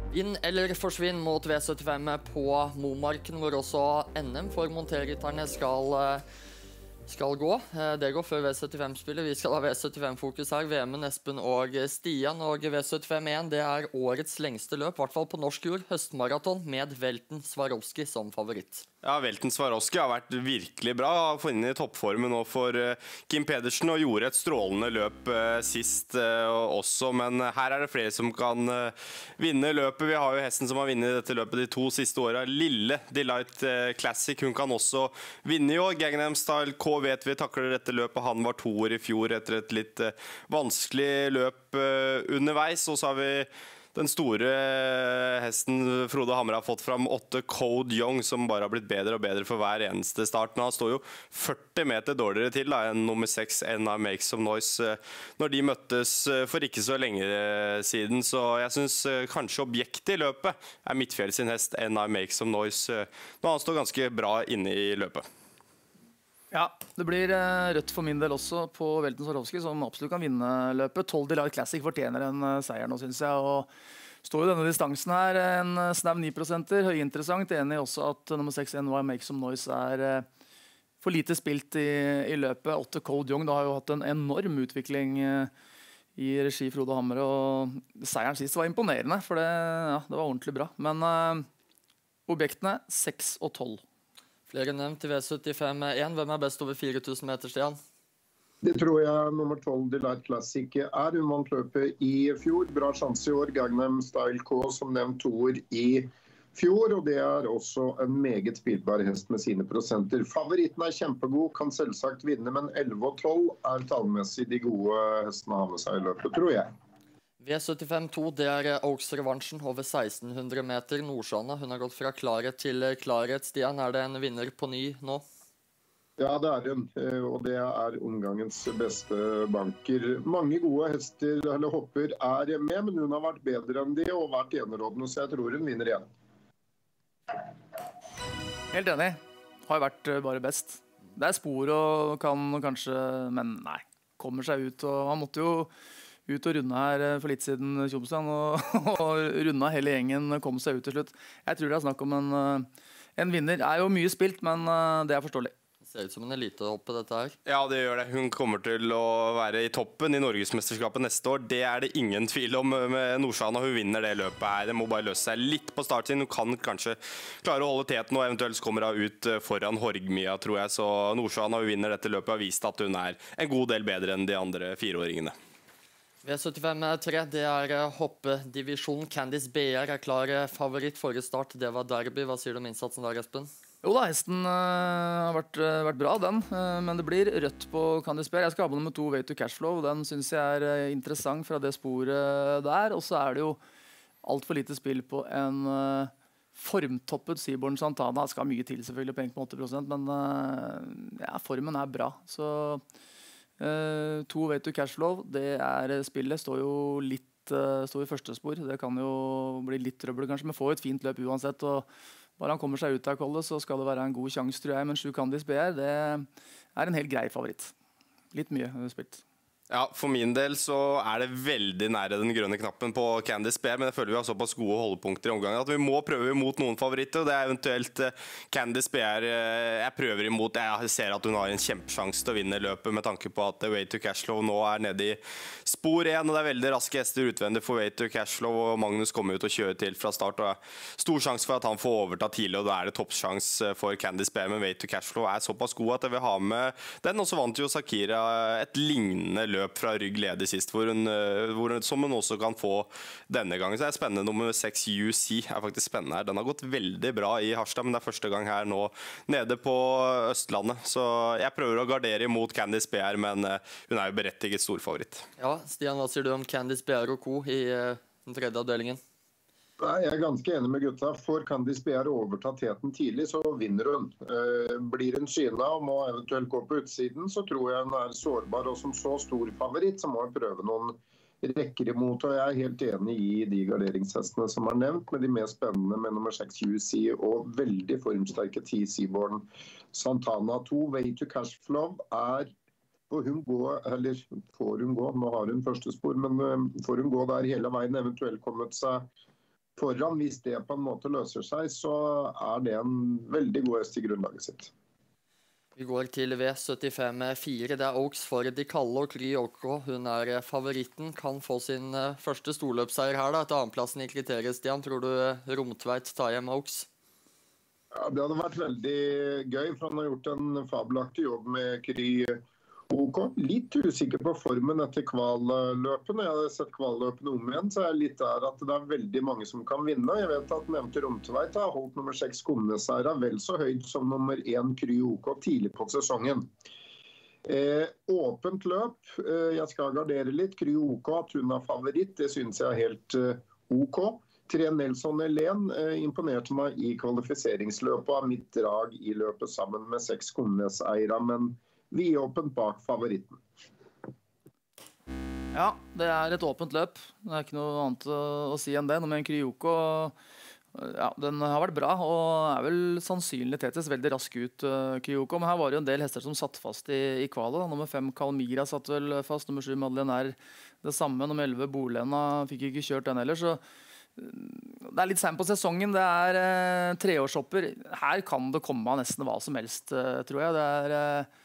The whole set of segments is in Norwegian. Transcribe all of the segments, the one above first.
Vinn eller forsvinn mot V75 på Momarken, hvor også NM for monterrytterne skal gå. Det går før V75-spillet. Vi skal ha V75-fokus her. Vemund, Espen og Stian. Og V75-1 det er årets lengste løp, i hvert fall på norsk jord. Høstmaraton med Velten Swarovski som favoritt. Ja, Velten Swarovski har vært virkelig bra. Har funnet i toppformen nå for Kim Pedersen og gjorde et strålende løp sist også. Men her er det flere som kan vinne løpet. Vi har jo hesten som har vunnet dette løpet de 2 siste årene. Lille Delight Classic. Hun kan også vinne i år. Gangnam Style K vet vi takler dette løpet. Han var 2 år i fjor etter et litt vanskelig løp underveis. Og så har vi den store hesten Frode Hamre har fått fram 8 Code Young, som bare har blitt bedre og bedre for hver eneste start. Men han står jo 40 meter dårligere til enn nummer 6, NI Make Some Noise, når de møttes for ikke så lenge siden. Så jeg synes kanskje objektet i løpet er Midtfjell sin hest, NI Make Some Noise, når han står ganske bra inne i løpet. Ja, det blir rødt for min del også på Velten Swarovski, som absolutt kan vinne løpet. 12 Delight Classic fortjener en seier nå, synes jeg. Og står jo denne distansen her, en snav 9%, høyinteressant. Enig også at nummer 6, NY Make Some Noise, er for lite spilt i løpet. 8 Code Young da har jo hatt en enorm utvikling i regi Frode Hamre, og seieren sist var imponerende, for det var ordentlig bra. Men objektene 6 og 12. Flere nevnt i V75-1. Hvem er best over 4000 meter, Stian? Det tror jeg nummer 12 Delight Classic er. Hun vant løpet i fjor. Bra sjanse i år. Gangnam Style K som nevnt 2 år i fjor. Og det er også en meget spillbar hest med sine prosenter. Favoritten er kjempegod, kan selvsagt vinne, men 11 og 12 er tallmessig de gode hestene å ha med seg i løpet, tror jeg. V75-2, det er Oaks-revansjen over 1600 meter. Nordsjøna, hun har gått fra klarhet til klarhet. Stian, er det en vinner på ny nå? Ja, det er hun, og det er omgangens beste banker. Mange gode hester eller hopper er med, men hun har vært bedre enn de og vært enerådende, så jeg tror hun vinner igjen. Helt enig. Har vært bare best. Det er spor og kan kanskje, men nei, kommer seg ut, og han måtte jo ut og runde her for litt siden Tjomsland, og runde hele gjengen, kom seg ut til slutt. Jeg tror det er snakk om en vinner. Er jo mye spilt, men det er forståelig. Det ser ut som en elitehoppe dette her. Ja, det gjør det. Hun kommer til å være i toppen i Norgesmesterskapet neste år. Det er det ingen tvil om med Nordsjøna. Hun vinner det løpet her. Det må bare løse seg litt på starten. Hun kan kanskje klare å holde teten, og eventuelt kommer hun ut foran Horgmia, tror jeg. Så Nordsjøna vinner dette løpet og har vist at hun er en god del bedre enn de andre 4-åringene. V75-3, det er hoppedivisjonen. Candice BR er klar favoritt. Forrige start, det var derby. Hva sier du om innsatsen der, Espen? Jo da, hesten har vært bra, den. Men det blir rødt på Candice BR. Jeg skal ha på nummer 2, Way to Cashflow. Den synes jeg er interessant fra det sporet der. Og så er det jo alt for lite spill på en formtoppet Seaborn Santana. Det skal mye til selvfølgelig, på 1,8%, men ja, formen er bra. Så 2 Way to Cashflow, det er spillet, står jo litt står i første spor. Det kan jo bli litt trøbbel kanskje, men får et fint løp uansett, og bare han kommer seg ut av kollet, så skal det være en god sjanse, tror jeg. Men 7 Candice BR, det er en helt grei favoritt. Litt mye spilt. Ja, for min del så er det veldig nære den grønne knappen på Candice BR, men jeg føler vi har såpass gode holdepunkter i omgangen at vi må prøve imot noen favoritter, og det er eventuelt Candice BR jeg prøver imot. Jeg ser at hun har en kjempesjanse til å vinne løpet med tanke på at Way to Cashflow nå er nede i spor 1, og det er veldig raske hester utvendig for Way to Cashflow, og Magnus kommer ut og kjører til fra start, og stor sjanse for at han får overta tidlig, og da er det toppsjanse for Candice BR, men Way to Cashflow er såpass god at jeg vil ha med den, og så vant jo Sakira et lignende løp fra rygg ledig sist, som hun også kan få denne gangen. Så det er spennende. Nummer 6 UC er faktisk spennende her. Den har gått veldig bra i Harstad, men det er første gang her nå nede på Østlandet. Så jeg prøver å gardere imot Candice BR, men hun er jo berettiget storfavoritt. Ja, Stian, hva sier du om Candice BR og Co. i den tredje avdelingen? Nei, jeg er ganske enig med gutta. Får Candice BR overta teten tidlig, så vinner hun. Blir hun skyna og må eventuelt gå på utsiden, så tror jeg hun er sårbar. Og som så stor favoritt, så må hun prøve noen rekker imot. Og jeg er helt enig i de garderingshestene som er nevnt, med de mest spennende med nummer 6 UC og veldig formsterke 10 Seaborn Santana. 2 Way to Cashflow er får hun gå, nå har hun første spor, men får hun gå der hele veien, eventuelt kommet seg foran. Hvis det på en måte løser seg, så det en veldig god hest i grunnlaget sitt. Vi går til V75-4. Det Oaks for De Kalle og Kryoko. Hun favoritten. Kan få sin første storløpseier her, da. Etter annenplassen i kriteriet, Stian. Tror du Romtveit tar hjem Oaks? Ja, det hadde vært veldig gøy, for han har gjort en fabelaktig jobb med Kryoko. Litt usikker på formen etter kvalløpene. Jeg har sett kvalløpene om igjen, så litt der at det veldig mange som kan vinne. Jeg vet at nevnte Romtveit har holdt nummer 6 Komneseier vel så høyt som nummer 1 Kryoko tidlig på sesongen. Åpent løp. Jeg skal gardere litt. Kryoko, at hun favoritt, det synes jeg helt ok. 3 Nelson Helen imponerte meg i kvalifiseringsløpet av mitt drag i løpet sammen med 6 Komneseiere, men vi åpent bak favoritten. Ja, det et åpent løp. Det ikke noe annet å si enn det. Nå med en Kryoko, ja, den har vært bra, og vel sannsynlig Tetes veldig rask ut, Kryoko. Men her var det jo en del hester som satt fast i kvalet. Nummer 5 Kalmira satt vel fast, nummer 7 Madeleine det samme. Nummer 11 Bolena fikk ikke kjørt den heller, så det litt sent på sesongen. Det treårshopper. Her kan det komme av nesten hva som helst, tror jeg. Det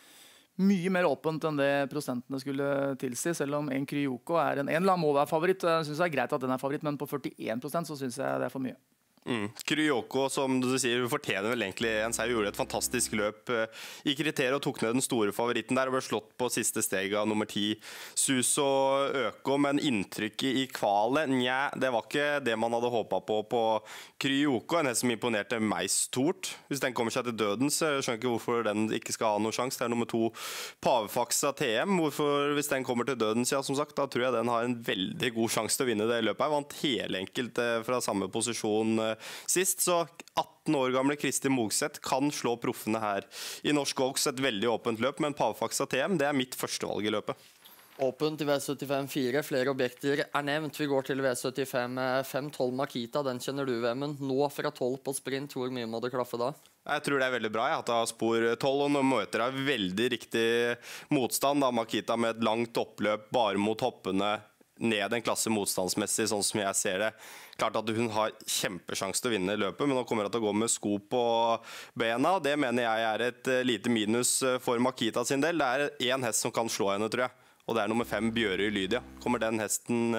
mye mer åpent enn det prosentene skulle tilsi, selv om en Kryoko en eller annen må være favoritt. Jeg synes det greit at den favoritt, men på 41% så synes jeg det for mye. Kryoko, som du sier, fortjener vel egentlig en seier. Gjorde et fantastisk løp i kriteriet og tok ned den store favoritten der og ble slått på siste steg av nummer 10 Suso Øko, men inntrykket i kvalet, nja, det var ikke det man hadde håpet på Kryoko, en hest som imponerte meg stort. Hvis den kommer seg til døden, så jeg skjønner ikke hvorfor den ikke skal ha noen sjans. Det nummer 2 Pavefaxa TM, hvorfor hvis den kommer til døden, ja, som sagt, da tror jeg den har en veldig god sjans til å vinne det løpet. Jeg vant hele enkelt fra samme posisjon sist, så 18 år gamle Kristi Mogseth kan slå proffene her i Norsk Oaks. Et veldig åpent løp, men Pavefaxa TM, det mitt første valg i løpet. Åpent i V75-4, flere objekter nevnt. Vi går til V75-5, 12 Makita, den kjenner du, Vemund. Nå fra 12 på sprint, hvor mye må det klaffe da? Jeg tror det veldig bra. Jeg har tatt spor 12, og nå møter jeg veldig riktig motstand da Makita med et langt oppløp, bare mot hoppene, ned en klasse motstandsmessig, sånn som jeg ser det. Klart at hun har kjempesjans til å vinne løpet, men nå kommer hun til å gå med sko på bena, og det mener jeg et lite minus for Makita sin del. Det en hest som kan slå henne, tror jeg, og det nummer 5 Bjørøy Lydia. Kommer den hesten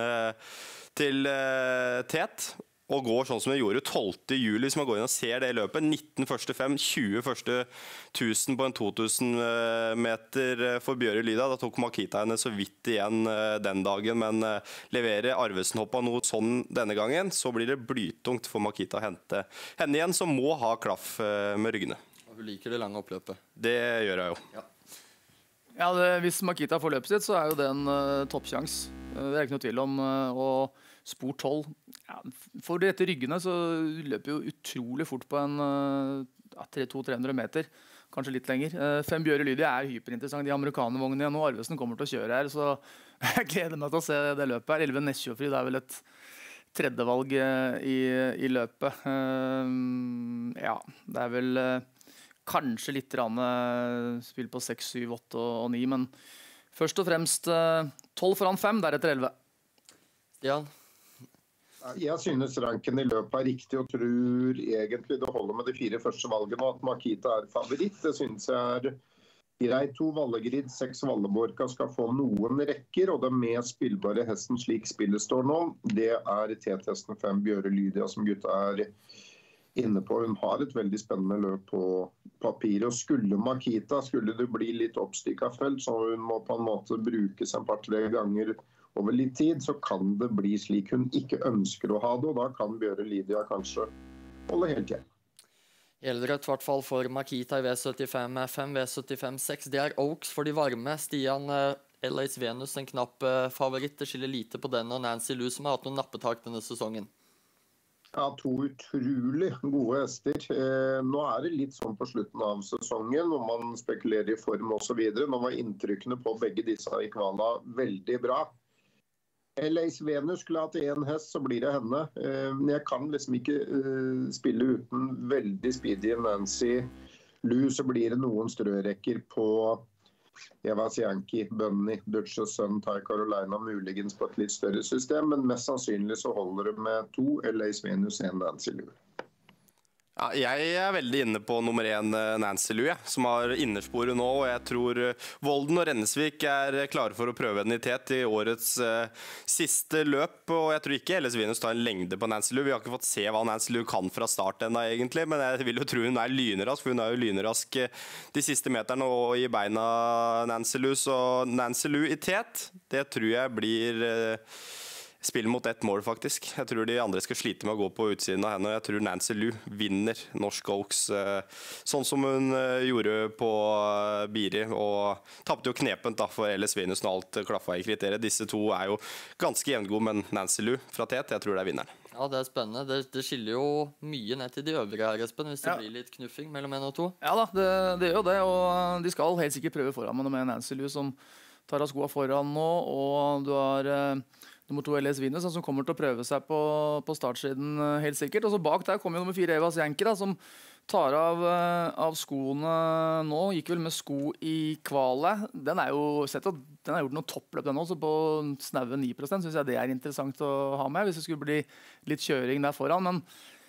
til tet og går sånn som den gjorde 12. juli, hvis man går inn og ser det løpet. 19 første 5, 20 første 1000 på en 2000 meter for Bjørøy Lydia. Da tok Makita henne så vidt igjen den dagen, men leverer Arvesen hoppa noe sånn denne gangen, så blir det blytungt for Makita å hente henne igjen, som må ha klaff med ryggene. Og hun liker det lange oppløpet. Det gjør jeg jo. Ja. Hvis Makita får løpet sitt, så jo det en toppsjans. Det ikke noe tvil om. Og spor 12, for de rette ryggene så løper jo utrolig fort på en 200-300 meter, kanskje litt lenger. 5 Bjørøy Lydia hyperinteressant. De amerikanervognene igjen, og Arvesen kommer til å kjøre her, så jeg gleder meg til å se det løpet her. 11 Nesjåfri, det vel et tredje valg i løpet. Ja, det vel kanskje litt spill på 6, 7, 8 og 9, men først og fremst 12 foran 5, deretter 11. Stian? Jeg synes ranken i løpet riktig, og tror egentlig det holder med de 4 første valgene, og at Makita favoritt. Det synes jeg greit. 2 Vallegrid, 6 Valleborka skal få noen rekker, og den mest spillbare hesten slik spillet står nå, det T-testen 5 Bjørøy Lydia som gutta inne på. Hun har et veldig spennende løp på papiret, og skulle Makita, skulle det bli litt oppstikket felt, så hun må på en måte brukes en par-tre ganger over litt tid, så kan det bli slik hun ikke ønsker å ha det, og da kan Bjørøy Lydia kanskje holde helt igjen. Gjelder et hvert fall for Makita i V75-5, V75-6. Det Oaks for de varme. Stian, LA's Venus, en knapp favoritt. Det skiller lite på den og Nancy Lou, som har hatt noen nappetak denne sesongen. Ja, 2 utrolig gode hester. Nå det litt sånn på slutten av sesongen, når man spekulerer i form og så videre. Nå var inntrykkene på begge disse i kvala veldig bra. LA's Venus skulle hatt en hest, så blir det henne. Jeg kan liksom ikke spille uten veldig speedy Nancy Lou, så blir det noen strørekker på Eva Sianki, Bunny, Dutches sønn, Ty Carolina, muligens på et litt større system, men mest sannsynlig så holder det med 2 LA's Venus, 1 Nancy Lou. Ja, jeg er veldig inne på nummer 1 Nancy Lou, som har innersporet nå, og jeg tror Volden og Rennesvik er klare for å prøve en tet i årets siste løp, og jeg tror ikke LS Venus tar en lengde på Nancy Lou. Vi har ikke fått se hva Nancy Lou kan fra start enda egentlig, men jeg vil jo tro hun er lynrask, for hun er jo lynrask de siste meterne og i beina Nancy Lou, så Nancy Lou i tet, det tror jeg blir spill mot ett mål, faktisk. Jeg tror de andre skal slite med å gå på utsiden av henne. Jeg tror Nancy Lou vinner Norsk Oaks, sånn som hun gjorde på Biri, og tappte jo knepent da for LS Venus når alt klaffet i kriteriet. Disse to er jo ganske jevngode, men Nancy Lou fra tet, jeg tror det er vinneren. Ja, det er spennende. Det skiller jo mye ned til de øvrige her, Espen, hvis det blir litt knuffing mellom 1 og 2. Ja da, det gjør jo det, og de skal helt sikkert prøve foran med Nancy Lou, som tar av skoa foran nå, og du har nummer 2 LS Venus, som kommer til å prøve seg på startsiden helt sikkert. Og så bak der kommer jo nummer 4 Eva Sianki, som tar av skoene nå. Gikk vel med sko i kvalet. Den er jo sett at den har gjort noen toppløp den også, på snaue 9%. Synes jeg det er interessant å ha med, hvis det skulle bli litt kjøring der foran. Men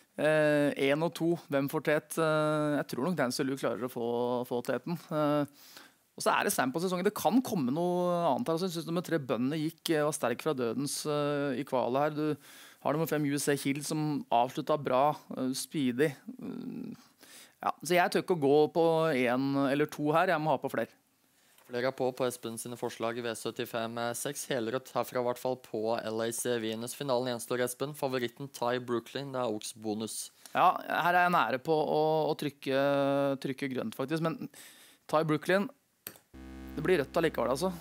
1 og 2, hvem får tet? Jeg tror nok Nancy Lou klarer å få teten. Og så er det seint på sesongen. Det kan komme noe annet her. Jeg synes nummer 3 Bunny var sterk fra dødens i kvalet her. Du har nummer 5 USA Hill som avsluttet bra, speedy. Ja, så jeg tør ikke å gå på 1 eller 2 her. Jeg må ha på flere. Flere er på Espen sine forslag i V75-6. Helrødt herfra i hvert fall på LA's Venus. Finalen gjenstår, Espen. Favoritten Ty Brooklyn, det er Oaks bonus. Ja, her er jeg nære på å trykke grønt faktisk. Men Ty Brooklyn, det blir rødt allikevel, altså.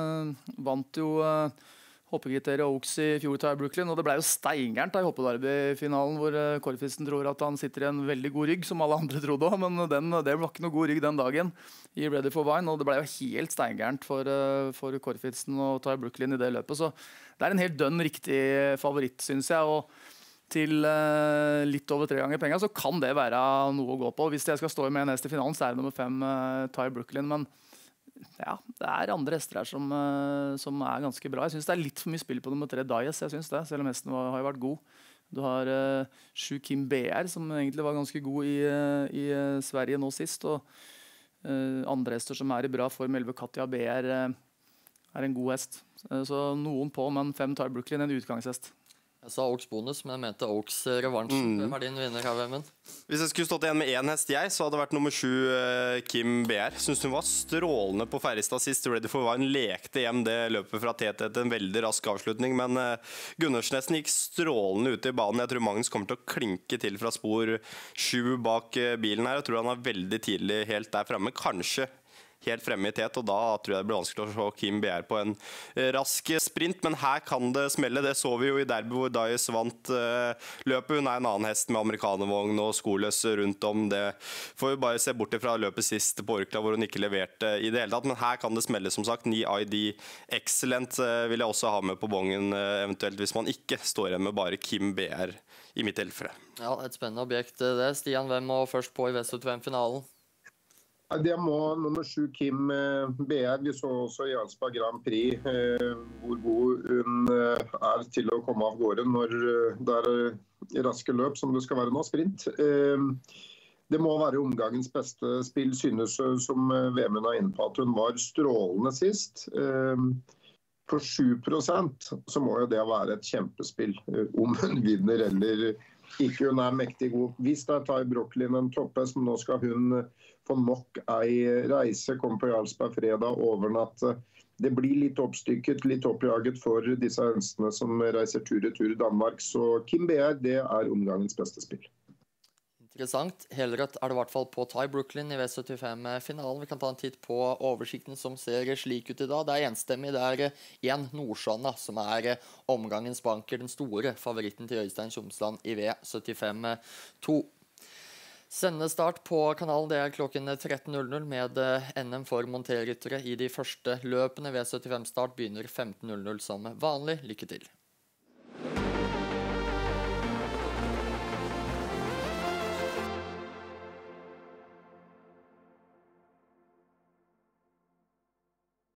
Vant jo hoppekriteriet Oaks i fjor til Brooklyn, og det ble jo steingærent i hoppedarby-finalen, hvor Korfisten tror at han sitter i en veldig god rygg, som alle andre trodde også, men det var ikke noe god rygg den dagen i Ready for Wine, og det ble jo helt steingærent for Korfisten og Ty Brooklyn i det løpet, så det er en helt dønn riktig favoritt, synes jeg, og til litt over 3 ganger penger, så kan det være noe å gå på. Hvis jeg skal stå med neste finalen, så er det nummer 5 Ty Brooklyn, men ja, det er andre hester her som er ganske bra. Jeg synes det er litt for mye spill på nummer 3 Dias, jeg synes det, selv om hesten har vært god. Du har 7 Kim BR, som egentlig var ganske god i Sverige nå sist, og andre hester som er i bra form. 11 Katja BR er en god hest. Så noen på, men 5 Ty Brooklyn, en utgangshest. Jeg sa Oaks bonus, men jeg mente Oaks revansjen. Hvem er din vinner her, Vemund? Hvis jeg skulle stått igjen med 1 hest så hadde det vært nummer 7 Kim BR. Synes hun var strålende på Ferrestad sist. Ready for Wine lekte hjem det løpet fra TT til en veldig rask avslutning, men Gunnarsnessen gikk strålende ut i banen. Jeg tror Magnus kommer til å klinke til fra spor 7 bak bilen her. Jeg tror han er veldig tidlig helt der fremme. Kanskje helt fremme i tet, og da tror jeg det blir vanskelig å se Kim BR på en rask sprint, men her kan det smelle. Det så vi jo i derby hvor Dias vant løpet. Hun er en annen hest med amerikanervogn og skoløs rundt om. Det får vi bare se bort fra løpet sist på Orkla hvor hun ikke leverte i det hele tatt, men her kan det smelle, som sagt. 9 ID Excellent vil jeg også ha med på bongen, eventuelt hvis man ikke står igjen med bare Kim BR i mitt tilfelle. Ja, et spennende objekt det. Stian, hvem må først på i V75-finalen? Det må nummer 7 Kim BR. Vi så også i Jarlsberg Grand Prix hvor god hun er til å komme av gårde når det er raske løp som det skal være nå, sprint. Det må være omgangens beste spill, synes som Vemund er inne på at hun var strålende sist. For 7% så må jo det være et kjempespill om hun vinner eller ikke. Hun er mektig god. Hvis det er Ty Brooklyn en topphest, men nå skal hun få nok ei reise, komme på Jarlsberg fredag, overnatte. Det blir litt oppstykket, litt oppjaget for disse hestene som reiser tur-retur i Danmark. Så Kim BR, det er omgangens beste spill. Interessant. Helrødt er det i hvert fall på Ty Brooklyn i V75-finalen. Vi kan ta en titt på oversikten som ser slik ut i dag. Det er enstemmig. Det er igjen Nordsjøen som er omgangens banker, den store favoritten til Øystein Tjomsland i V75-2. Sendestart på kanalen det er klokken 13.00 med NM for monterryttere i de første løpene. V75-start begynner 15.00 som vanlig. Lykke til!